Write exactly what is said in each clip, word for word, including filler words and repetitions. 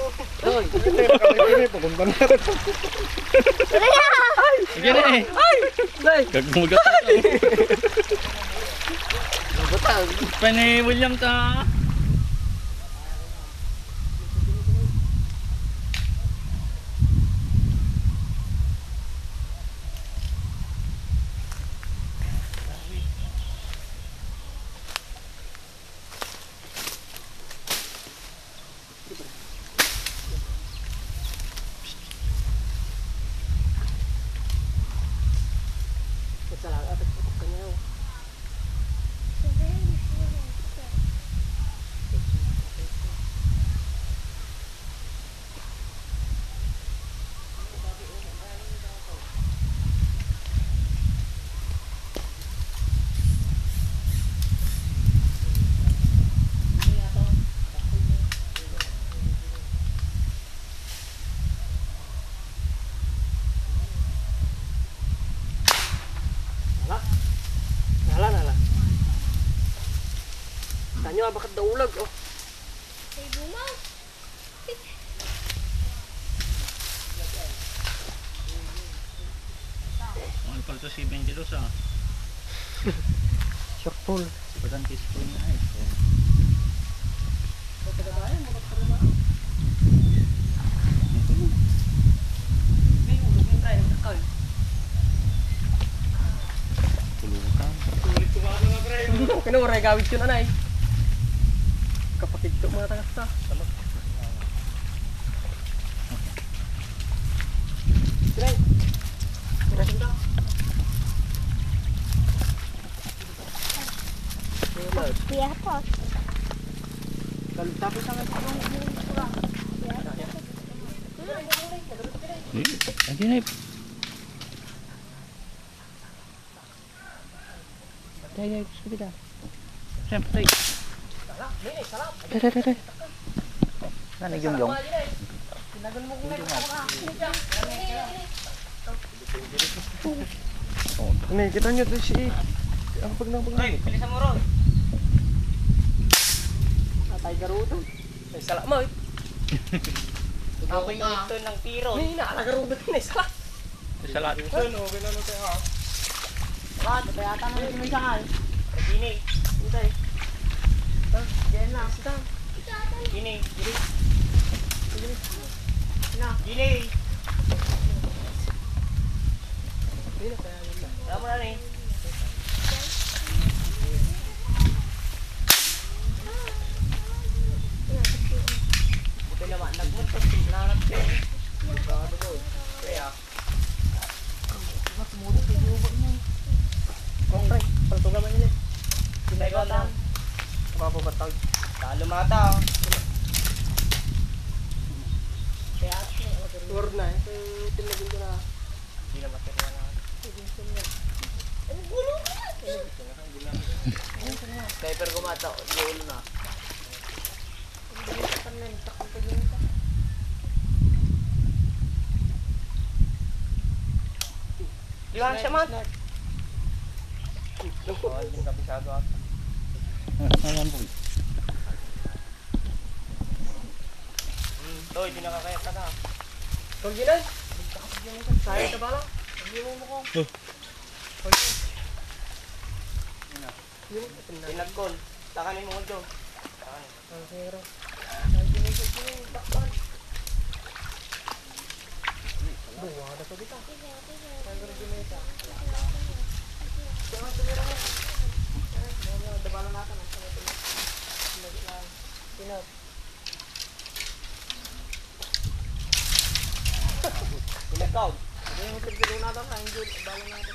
Hoy, hindi na kami ini pupunta na. Sige na eh. Ay! Nay! Gagmugat na ito. Butang. Pa ni William ta. Tanyo nga bakit daulag oh. Ay, bumaw. Ang pala to si Benjelos ah. Shortful. Parang teaspoon na eh. Kinawaray gawid yun anay. Kapatid ko mga tagas ta. Siray. Siray sinta. Iya po. Kalau tapos sa mga Lagi na eh. Ay, ay, gusto kita. Siyempre. Dai, dai, dai. Ano yung yung? Ini kita nyo to si ang pag nang pag. Ay, bilisan mo ron. Atay garudo. Ay sala mo. Ako yung ito ng tiro. Ni na ala garudo ni sala. Sa lahat. Ano, binano tayo ha. Bakit? Bayata na yung may sakal. Gini. Intay. Diyan na. Gini. Gini. Na. Gini. Dili kaya yun. Tama na rin. Buti naman. Nagmuntos. Nanap ko. Kaya. Kong pre, paltuga man yun. Sinay ko lang. Mapapatag. Talo mata. Kaya Word na eh. Tinagin ko na. Hindi na matira na. ang gulo ka. Sniper ko mata. Ulo na. Di ba siya man? Oh, hindi kabisado ata. Ayan boy. Hmm, Toy, di nakakaya ka na. Kung ginan? Sayang ka ba lang? Hindi mo mo ko. Pinagkol. Takanin mo ko doon. Takanin. Ang hero. Buwa na to dito. Dabalan natin. Pinag. Pinagkaw. Hindi mo tigil natin na. Hindi dabalan natin.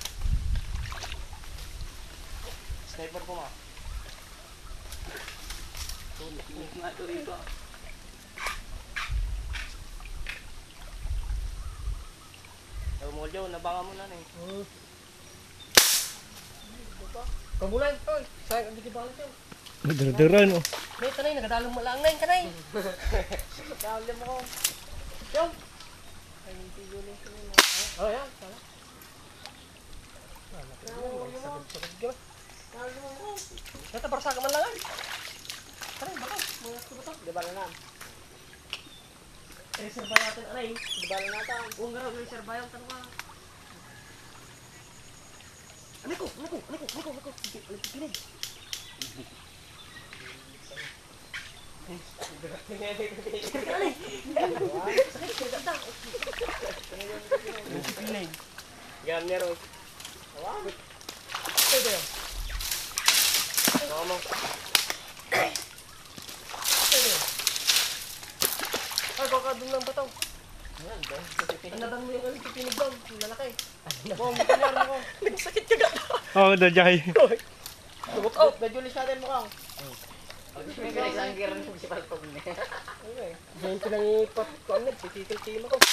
Sniper ko ma. Tulik mo nga ito iba. Molyo, nabanga mo na na eh. Kabulan, oy. Sayang ang dikibalan yun. Dara-dara no. May tanay, nagadalong malang na yung kanay. Dahil mo ko. Yung. Ay, hindi yun yung kanina. Oh, yan. Sala. Sakit-sakit. Ito, barsa ka man lang ay. Kanay, baka. Mga ko ba ito? Di ba na lang? reserva natin, anay. Dibala natin. Huwag nga raw, reserva yung tanong ka. Anay ko, anay ko, anay ko, anay ko, anay ko. Sige, anay ko, pinig. Yan, meron. Pwede yun. Ano mo? Pwede yun. Ay, baka doon lang ba ito? Anadan mo yung pipinig doon, yung lalaki. Bong, pinaro ko. Nagsakit ka gata. Oo, oh, dajay. Lumok out. Gajulis natin mukhang. Isang giran ko si Palpog niya. Ngayon ko nang ipat ko agad, titikil-kilo ko.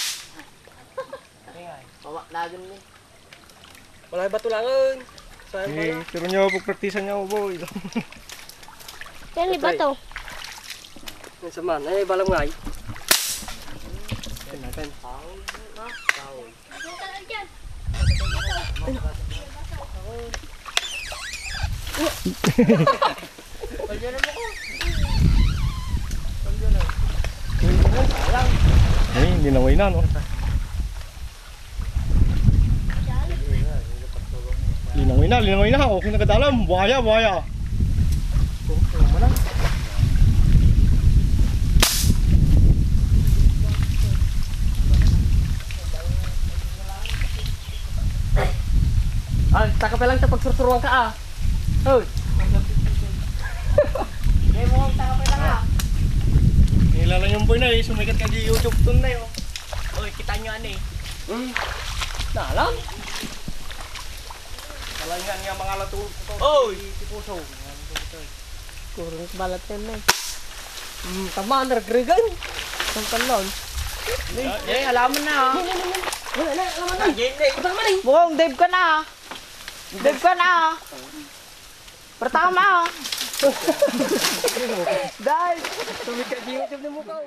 Bawa, lagan mo. Wala ba tulangan? Sayang Eh, pala. pero nyo, pagpraktisan nyo, boy. Yan, iba to. Yan sa man, ay balang ngay. Yan natin. Yung talag dyan. Palyo na mo ko. Ay, hindi naway na, no? Linaway na, linaway na. Okay na kadalam. Buhaya, buhaya. Ah, taka pa lang sa pagsursuruan ka ah. Hoy. Hindi mo kong taka pa lang ha. Nilala yung boy na eh. Sumikat ka di YouTube tun na yun. Oy, kita nyo ano eh. Hmm. Nalang. Talangan nga mga lato. Oy. Si Puso. Kurang balat yan na eh. Hmm, tama, nagregan. Ang talon. Eh, alaman na ha. Wala na, alaman na. Patang man eh. Mukhang Dave ka na ha. Dave ka na ha. Pertama ha. Dahil, sumikat di YouTube na mukha.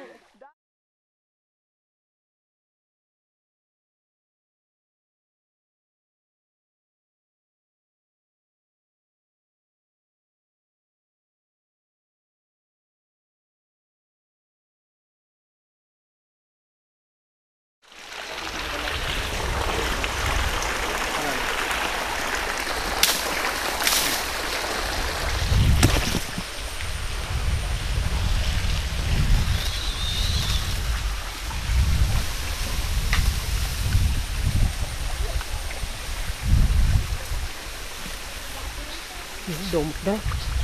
Domok na.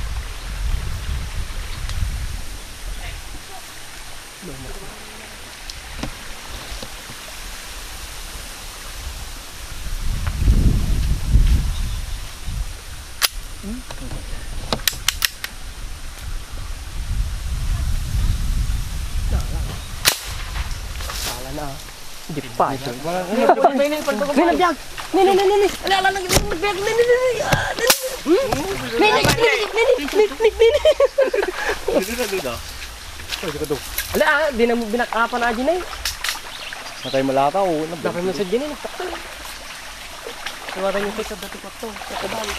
Sala na. Hindi pa. Binabiyag! Nini, nini, nini! Alala na, binabiyag! Nini, nini, nini! Nini, nini, nini, nini, nini! Dito na dito. Pwede ka daw. Ala, ah, di na mo binakapan na dyan eh. Natay malata o. Dapat mo sa dyan eh, nagtakto. Iwatan yung sa dati ko to. Sa kabali.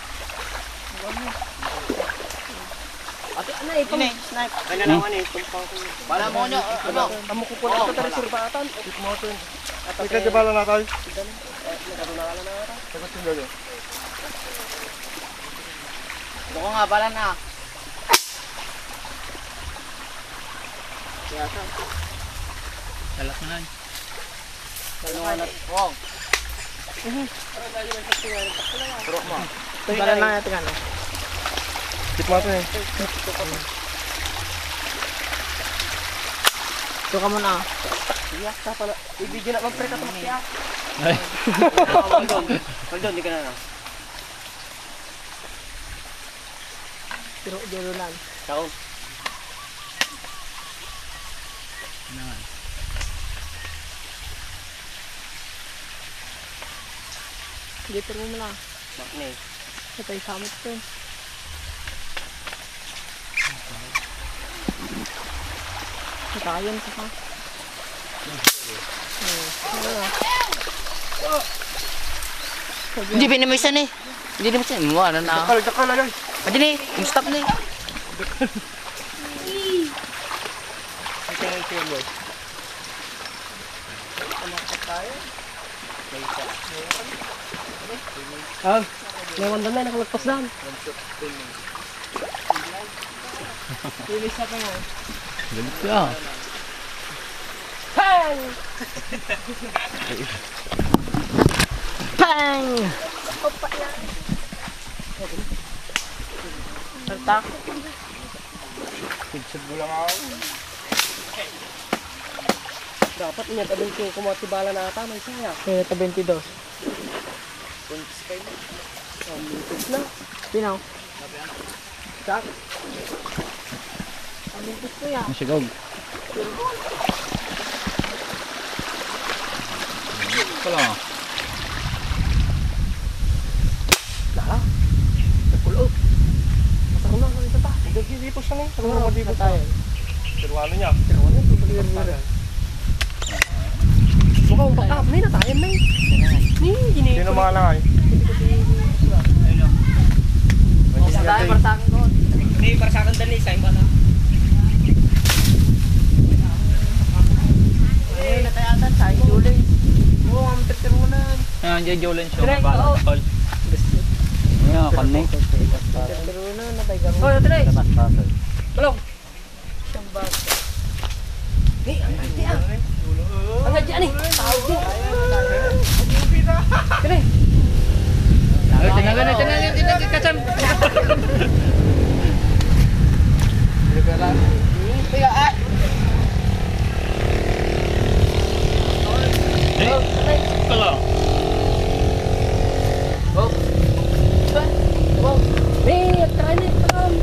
Ate, ano eh, pang... Snipe. Kanya naman eh. Tumpang ko. Bala mo nyo. Ano? Amo ko po na sa reservatan. Ito mo ito. Ikaw di bala na tayo. Nagkadunala na ata. Sagot yung galo. Mukhang nga bala na. Kaya sa. Talak na lang. Ano nga na? Mukhang. Turo mo. Bala na natin ano. Tip mo ito eh. Ito ka muna. Iyak ka pala. I-video na mag-pre ka tumakya. Ay. Hold on. Hold on, di ka na na. Pero dito lang. Tao. Dito mo muna. Makne. Patay samot ko. Kakayan ka ka. Hindi pinamisan eh. Hindi pinamisan. Mo ano na. Dakal, dakal na lang. Pwede ni. Yung stop ni. Ito yung ito yung boy. Ah, may wanda na, nakalagpas doon. Lilis na pa yan. Galit ka. Pang! Pang! Opa na. Saltak. Pinsad mo lang ako. Dapat niya, tabi ko kumatibala na ata, may saya. Kaya ito twenty-two. Oh, minutes na. Pinaw. Sak. Amintis ko yan. Masigog. Wala. Lala. Nagkulog. Masarap na, ano ito pa? Nagkikipos na nga. Ano mo dipos na? Pero ano niya? Pero ano ito? Balikan mo na. Mukhang baka, may natayan na eh. Ni, Sino mga langay? Sa tayo, para sa akin ko. Hindi, para sa akin dali, sa'yo ba na? Ay, natayatan sa akin, Julie. Oo, ang tripter mo na. Ah, J. Jolen show. Direk, Bala oo. sa tol. Ayan, kanig. Pero na, natay garo. Oh, ito na eh. Paspasan. Balong. Isang bag. Ni, ang gati ah. Ang gati ani. Tawag din. Kini. Ay, tinagan na, tinagan, tinagan, kasam. Kaya, ay. Eh, kala. Oh. Oh. Ni, try ni, tam.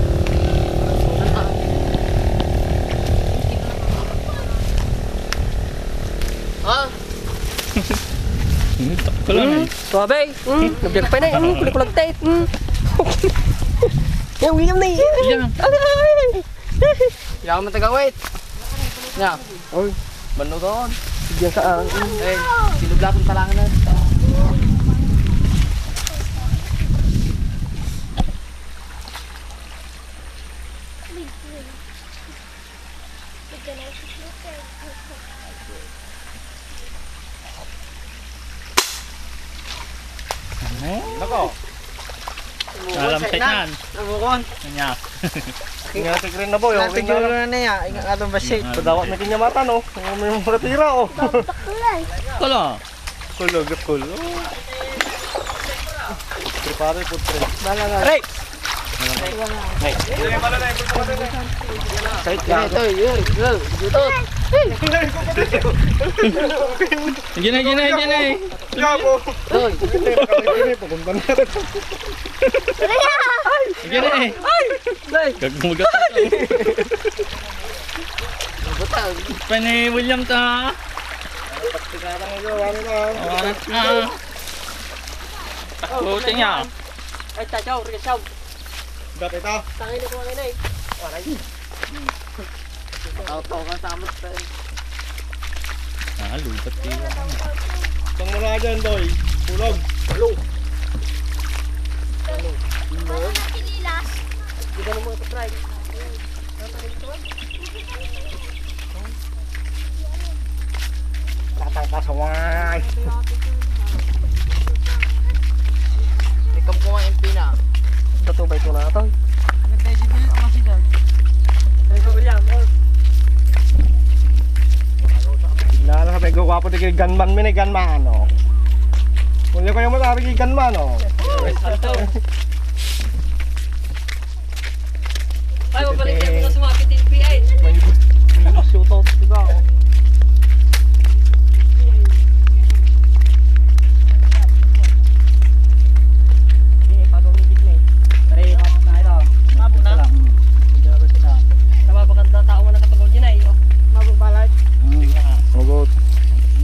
Ah. Hmm, tak ko lang eh. Suabe. Hmm, nabiyag pa na eh. Hmm, kulik-kulik tayo. Hmm. Yung william na eh. Iya. Kaya ako matagawit. Nga. Oy, Bano doon. bigyan ka ah. Eh, sinubla kong talangan na. Nako. Alam sa yan. Nabukon. Kanya. Ingatik rin na boy. Okay Natin na yung lang. na niya. Ingat nga itong basit. Padawat na kinyamatan oh. May mga tira oh. Takulay. Kala. Kulog at kulo. Prepare po tre. Bala nga. Hey! Kahit ka. Ito, yun. Yun. Yutot. Gina, gina, gina eh. Yabo. Doy. Pupunta na rin. Gina eh. Doy. Gagmugat ako. Butang. Pa ni William ta. Tingnan nyo. Ano na. Awarat na. Buti niya. Ay, tachaw, rigasaw. Gat ito. Tangin ko ngayon eh. Waray. Tao-tao ka sa amat. Ah, lubat kayo. Pang mula dyan boy. Kulog. Para natin ilas. Di ba mo ito try? Tatang pasaway. Ikam ko nga yung pina. Tatubay ko na ito. Nag-digit na yung amasidad. Ay, ko William. Nala sa pego gwapo di kay gunman mi ni gunman oh. Muli ko yung matari kay gunman oh. Ay, mabalik yan mga sumapit N P I. May may shoot out diba oh. Hindi, pagumigit na eh. Pare, tapos na ito. Mabo na. Nababakanda tao mo nakatagaw dyan ay. Mabuk balat. Ugot.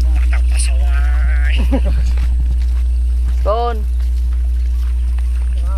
Doon.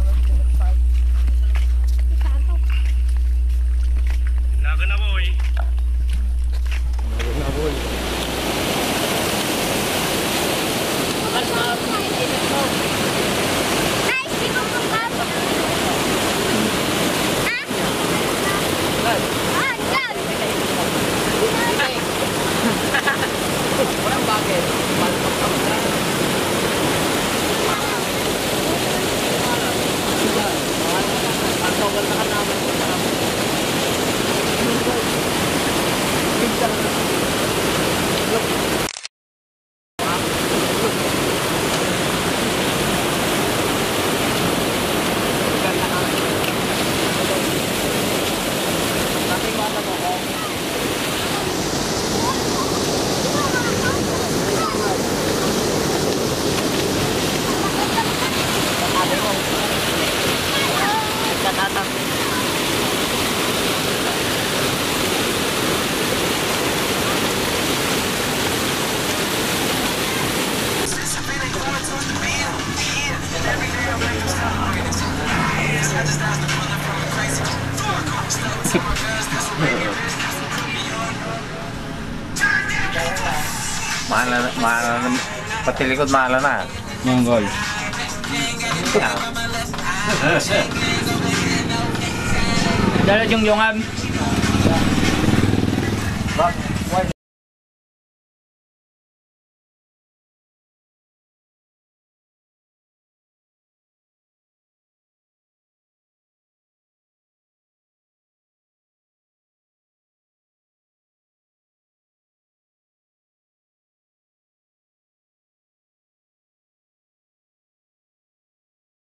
Mahal na, mahal na, pati likod mahal na. Mongol. Yan. Dalad yung yungam.